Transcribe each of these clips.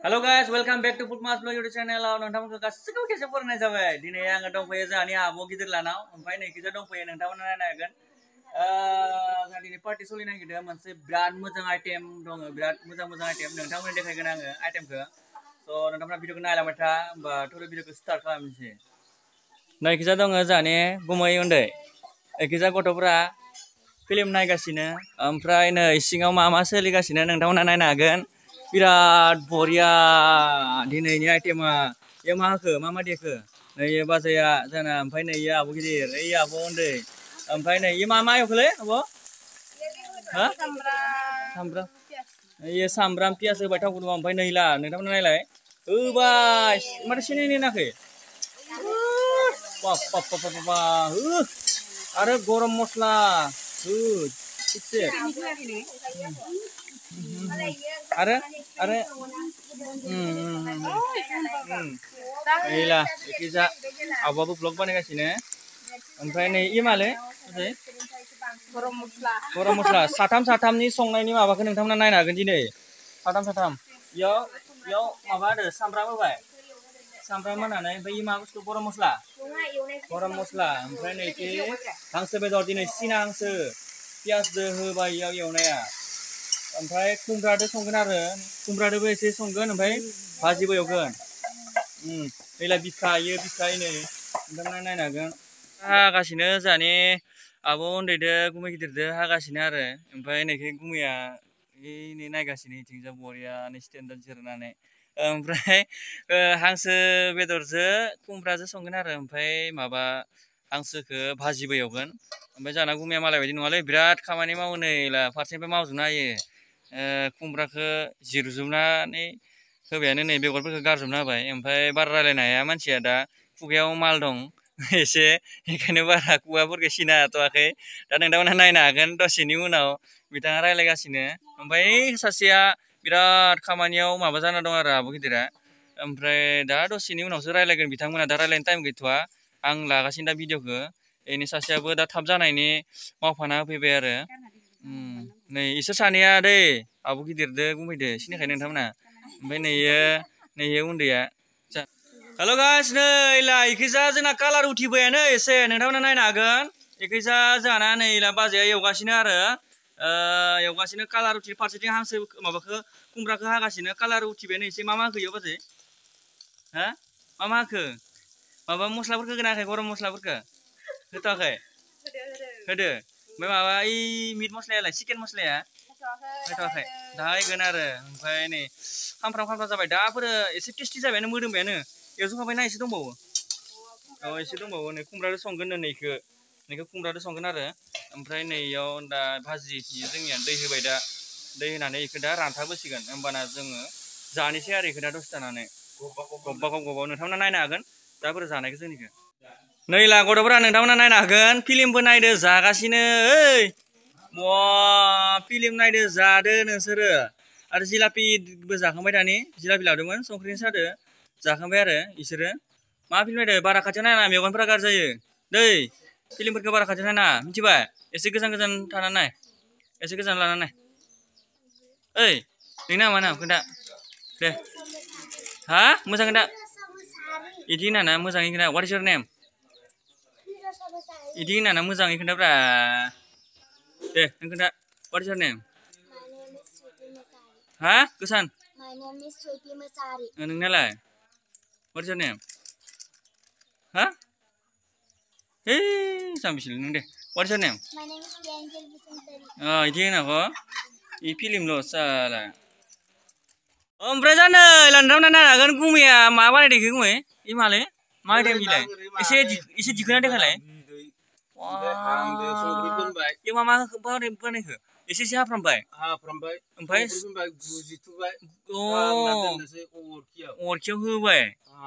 Hello guys, welcome back to Putmas Vlog YouTube channel. नोंथांमोनखौ गासिखौबो खेबसे बरायनाय जाबाय। दिनै आङो दंफैयो जोंहानि आब' गिदिर लानाव। ओमफ्राय नै खिजा दंफैयो नोंथांमोना नायनो हागोन। जोंहा दिनै पार्टि सोलिनो नागिरदों मोनसे बिराद मोजां आइटेम दङ, बिराद मोजां आइटेम नोंथांमोननो देखायगोन आङो आइटेमखौ। स' नोंथांमोना भिडिअखौ नायलांबाय था, होमबा थ' भिडिअखौ स्टार्ट खालामनोसै। नै खिजा दङ जोंहानि गुमै उन्दै। खिजा गथ'फोरा फिल्म नायगासिनो, ओमफ्राय नै सिङाव मा सोलिगासिनो नोंथांमोना नायनो हागोन। बिराद बरिया दिनैनि आइटेमा इयो मा होखो मा देखो नै बाजैया जोंना, ओमफ्राय नै इयो आब' गिदिर, ओइ आब' उन्दै, ओमफ्राय नै इयो मा एवखोलै आब'? हा? सामब्राम। इयो सामब्राम पियास होबाय थाव गुदुङाव, ओमफ्राय नैला नोंथांमोना नायलाय होबाय माथो सिनि होनाखै आरो गरम मस्ला हो थिगसे आरो नैला एखिजा आब'आबो ब्लग बानायगासिनो। ओमफ्राय नै इ मालै गरम मस्ला साथामनि संनायनि माबाखौ नोंथांमोना नायनो हागोन दिनै। साथाम इयाव माबा होदो सामब्राम होबाय, सामब्राम होनानै ओमफ्राय इ मा बुस्थु गरम मस्ला, ओमफ्राय नैखि हांसो बेदर दिनै सिना हांसो पियासदो होबाय इयाव एवनाया, ओमफ्राय खुमब्रादो संगोन आरो खुमब्रादोबो एसे संगोन, ओमफ्राय भाजिबो एवगोन। नैलाय बिखा इयो नै नोंथांमोना नायनो हागोन। हागासिनो जोंहानि आब' उन्दैदो गुमै गिदिरदो हागासिनो आरो, ओमफ्राय नैखि गुमैया नै नायगासिनो इथिंजा बरियानो स्टेन्डआव जिरायनानै। ओमफ्राय हांसो बेदरजो खुमब्राजो संगोन आरो, ओमफ्राय माबा हांसोखौ भाजिबो एवगोन। ओमफ्राय जोंना गुमैया मालाय बायदि नङालै, बिराद खामानि मावो नैला फारसेनिफ्राय मावजोबनो हायो। खुमब्राखौ जिरजोबनानै होबायानो, नै बेगरफोरखौ गारजोबना होबाय, ओमफ्राय बारा रायलायनो हाया मानसिया, दा खुगायाव माल दं एसे, बेखायनो बारा खुगाफोरखौ सिनो हाथ'वाखै। दा नोंथांमोनहा नायनो हागोन दसेनि उनाव बिथाङा रायलायगासिनो। ओमफ्राय सासेया बिराद खामानियाव माबा जाना दं आरो आब' गिदिरा, ओमफ्राय दा दसेनि उनावसो रायलायगोन बिथांमोना, दा रायलायनो टाइम गैथ'वा, आं लागासिनो दा भिडिअखौ। बेनि सासेयाबो दा थाब जानायनि मावफाना होफैबाय आरो। नै इसोर सानैया दै आब' गिदिरदो गुमैदो सिनायखायो नोंथांमोना, ओमफ्राय नैयो उन्दैया। हेल' गाइस, नैला इखैजा जोंना कालार उथिबायानो एसे, नोंथांमोना नायनो हागोन। इखैजा जोंहाना नैला बाजैया एवगासिनो आरो, एवगासिनो कालार उथि, फारसेथिं हांसो माबाखौ खुमब्राखौ हागासिनो, कालार उथिबायानो एसे। मा होखो इयाव बाजै? हा मा होखो? माबा मस्लाफोरखौ होगोन ना होआखै? गरम मस्लाफोरखौ होथ'वाखै? होदो। ओमफ्राय माबा ओइ मिट मस्लायालाय, चिकेन मस्लाया होथ'वाखै? दा होगोन आरो। ओमफ्राय नै खामफ्राम जाबाय, दाफोरो एसे टेस्टि जाबायानो, मोदोमबायानो। एवजोबखांबायना एसे दंबावो? एसे दंबावो। नै खुमब्राजों संगोन नैखौ खुमब्राजों संगोन आरो, ओमफ्राय नैयाव दा भाजि जोंनिया दै होबाय, दा दै होनानै इखौ दा रानथाबहोसिगोन, होमबाना जोङो जानोसै आरो इखौ दा दसे थानानै गब्बाव नोंथांमोना नायनो हागोन दाफोर जानायखौ जोंनिखौ। नैला गथ'फोरा नोंथांमोना नायनो हागोन, फिल्मबो नायदो जागासिनो। ओइ फिल्म नायदो जादो नोंसोरो, आरो जिलापिबो जाखांबाय, दानि जिलापि लादोंमोन संख्रिनि सादो जाखांबाय आरो इसोरो। मा फिल्म नायदो? बारा खाथियाव नायनाङा, मेगनफोरा गाज्रि जायो दै। फिल्मफोरखौ बारा खाथियाव नायनाङा, मिथिबाय? एसे गोजान थानानै नाय, एसे गोजान लानानै नाय। ओइ नोंना मा नाम खोन्था दे। हा मोजां खोन्था, इदि होनाना मोजाङै खोन्था। What is your name? इदि होनाना मोजाङै खोन्थाब्रा। दे नों खोन्था, वाट इज योर नेम? हा गोसान? नोंनालाय? What is your name? हा है जाम्बिसोलै नों। दे वाट इज योर नेम? इदि होनांगौ, इ फिल्मल' साला। ओमफ्राय जानो नोंथांमोना नायनो हागोन, गुमैया मा बानायदों इखो गुमै? इ मालै मा आइटेम इलाय? एसे दिखोना देखायलाय। इयाव मा बानायखो? एसे हाफ्रामबाय, ओमफ्राय अरखियाव होबाय,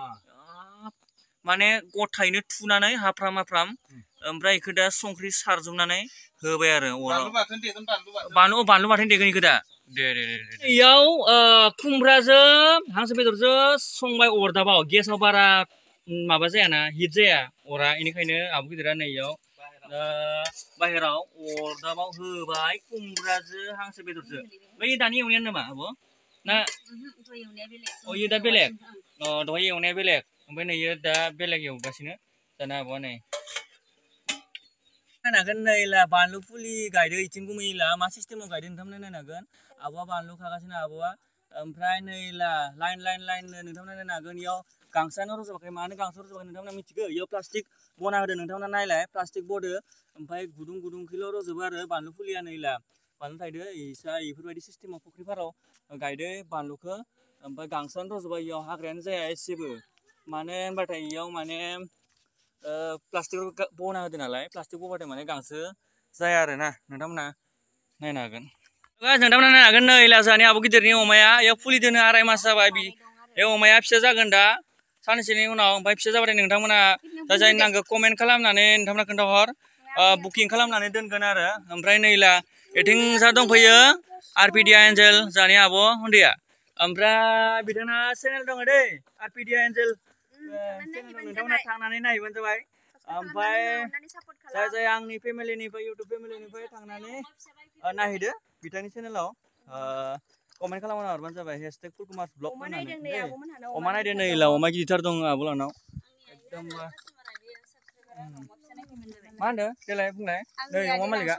माने गथायैनो थुनानै हाफ्राम ओमफ्राय इखो दा संख्रि सारजोबनानै होबाय आरो अराव। बानलु बाथोन देगोन इखो दा। दे इयाव खुमब्राजों हांसो बेदरजों संबाय अरदाबाव, गेसाव बारा माबा जायाना, हिट जाया अरा, बेनिखायनो आब' गिदिरा नै इयाव बाहेराव अरदाबाव होबाय खुमब्राजों हांसो बेदरजों। बै दानि एवनायानो नामा आब'? ना इयो दा बेलेग दहाय एवनाया बेलेग ओमफ्राय नै इयो दा बेलेग एवगासिनो जानो हागौ नै नायनो हागोन नै ला बानलु फुलि गायदो इथिं गुमैला मा सिस्टेमाव गायदो नोंथांमोना नायनो हागोन आब'आ बानलु खागासिनो आब'आ ओमफ्राय नै ला लाइन नोंथांमोना नायनो हागोन इयाव गांसोआनो रज'बाखै मानो गांसो रज'बाखै नोंथांमोना मिथिगौ इयाव प्लास्टिक बना होदो नोंथांमोना नायलाय प्लास्टिक बदो ओमफ्राय गुदुंखैल' रज'बो आरो बानलु फुलिया नै ला बानलु थायदो इसा इफोरबायदि सिस्टेमाव फुख्रिफोराव गायदो बानलुखौ ओमफ्राय गांसोआनो रज'बाय इयाव हाग्रायानो जाया एसेबो मानो होनबाथाय इयाव माने प्लास्टिक बना होदो नालाय प्लास्टिक बबाथाय माने गांसो जाया आरो ना नोंथांमोना नायनो हागोन नोंथांमोना नायनो हागोन नै ला जोंहानि आब' गिदिरनि अमाया इयाव फुलि दोनो 2.5 मास जाबाय बे अमाया फिसा जागोन दा साननैसोनि उनाव ओमफ्राय फिसा जाबाथाय नोंथांमोना दा जाय नांगौ कमेन्ट खालामनानै नोंथांमोना खोन्थाहर बुकिं खालामनानै दोनगोन आरो ओमफ्राय नै ला एथिं जा दंफैयो आरपिडिया एन्जेल जोंहानि आब' उन्दैया ओमफ्राय बिथांना चेनेल दङ दै आरपिडिया एन्जेल नोंथांमोना थांनानै नायहैबानो जाबाय ओमफ्राय जाय आंनि फेमिलिनिफ्राय इउटुब फेमिलिनिफ्राय थांनानै नायहैदो बिथांनि चेनेलाव कमेन्ट खालामना हरबानो जाबाय हेशटेग फुलकुमार ब्लग होननानै अमा नायदो नै ला अमा गिदिरथार दङ आब'लानाव एकदम मा होनदो देलाय बुंलाय नै अमा मालिका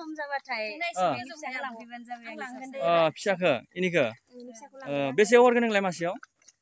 फिसाखो इनिखो बेसे हरगोन नोंलाय मासेयाव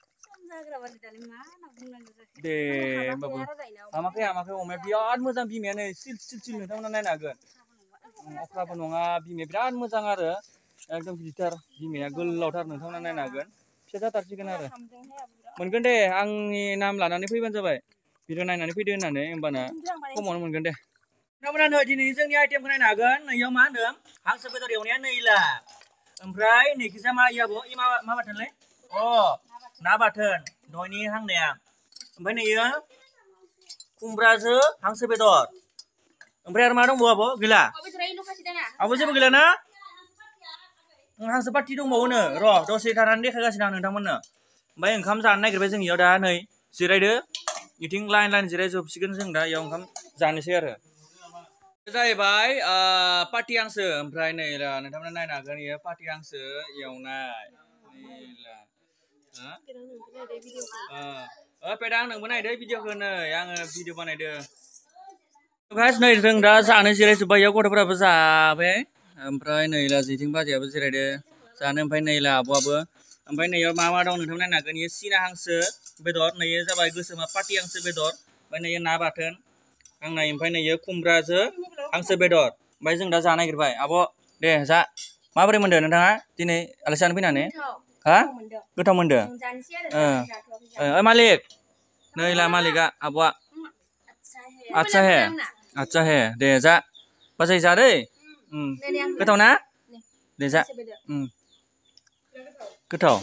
दे होमबाबो हामाखै अमाया बिराद मोजां बिमायानो सिल नोंथांमोना नायनो हागोन अख्राबो नङा बिमाया बिराद मोजां आरो एकदम गिदिरथार बिमाया गोलावथार नोंथांमोना नायनो हागोन फिसा जाथारसिगोन आरो मोनगोन दे आंनि नाम लानानै फैबानो जाबाय भिडिअ नायनानै फैदो होननानै होमबाना खमावनो मोनगोन दे नोंथांमोना नै दिनै जोंनि आइटेमखौ नायनो हागोन नैयाव मा होनदों हांसो बेदर एवनाया नै ला ओमफ्राय नैखिजा मा इयाबो मा बाथोनलै ना बाथोन दहायनि हांनाया ओमफ्राय नैयो खुमब्राजों हांसो बेदर ओमफ्राय आरो मा दंबावो आब' गैला आब' जेबो गैला ना हांसो पार्टि दंबावोनो र' दसे थानानै देखायगासिनो आं नोंथांमोननो ओमफ्राय ओंखाम जानो नागिरबाय जों इयाव दा नै जिरायदो इथिं लाइन जिरायजोबसिगोन जों दा इयाव ओंखाम जानोसै आरो जाहैबाय पार्टि हांसो ओमफ्राय नै ला नोंथांमोना नायनो हागोन इयो पार्टि हांसो एवनाय पेदा आं नोंबो नायदो भिडिअखौ नै आङो भिडिअ बानायदो गाइस नै जों दा जानो जिरायजोब्बाय इयाव गथ'फोराबो जाबाय ओमफ्राय नै ला जिथिं बाजैयाबो जिरायदो जानो ओमफ्राय नै ला आब'आबो ओमफ्राय नैयाव मा दं नोंथांमोना नायनो हागोन इयो सिना हांसो बेदर नैयो जाबाय गोसोमा पार्टि हांसो बेदर ओमफ्राय नैयो ना बाथोन आंनाय ओमफ्राय नैयो खुमब्राजों हांसो बेदर ओमफ्राय जों दा जानो नागिरबाय आब' दे जा माबोरै मोनदों नोंथाङा दिनै आलासि जानो फैनानै हा गोथाव मोनदों मालिक नै ला मालिकआ आब'आ आदसा हे दे जा बाजै जा दै गोथाव ना दे जा गोथाव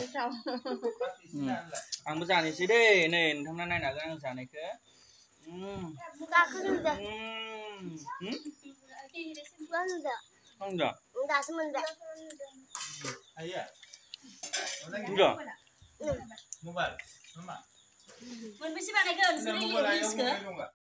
आंबो जानोसै दै नै नोंथांमोना नायनो हागोन आं जानायखौ मोनबेसे बानायगोन